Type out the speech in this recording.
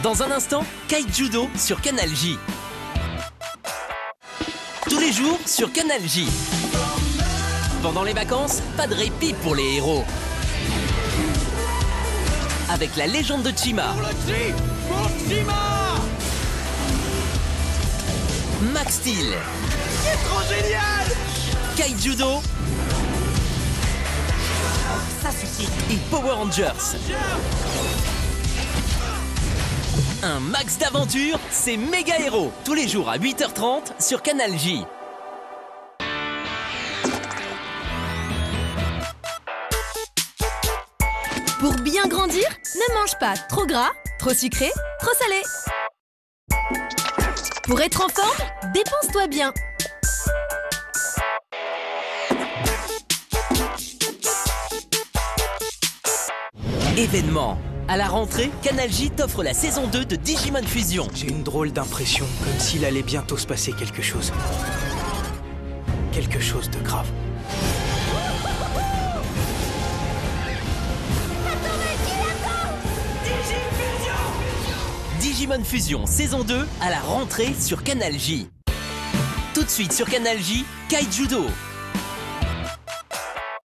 Dans un instant, Kaijudo sur Canal J. Tous les jours sur Canal J. Pendant les vacances, pas de répit pour les héros. Avec la légende de Chima. Pour Chima! Max Steel. C'est trop génial! Kaijudo. Ça suffit. Et Power Rangers. Un max d'aventure, c'est Méga Héros. Tous les jours à 8h30 sur Canal J. Pour bien grandir, ne mange pas trop gras, trop sucré, trop salé. Pour être en forme, dépense-toi bien. Événement. À la rentrée, Canal J t'offre la saison 2 de Digimon Fusion. J'ai une drôle d'impression, comme s'il allait bientôt se passer quelque chose. Quelque chose de grave. Digimon Fusion saison 2 à la rentrée sur Canal J. Tout de suite sur Canal J, Kaijudo.